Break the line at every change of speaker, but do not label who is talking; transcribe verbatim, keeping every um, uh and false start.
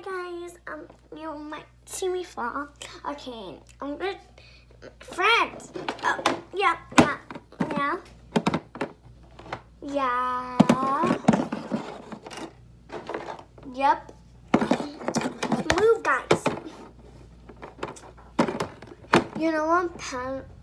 guys, um, you might see me fall. Okay, I'm good. Friends. Oh, yeah, yeah, yeah. Yeah. Yep. Move, guys. You know what, pen?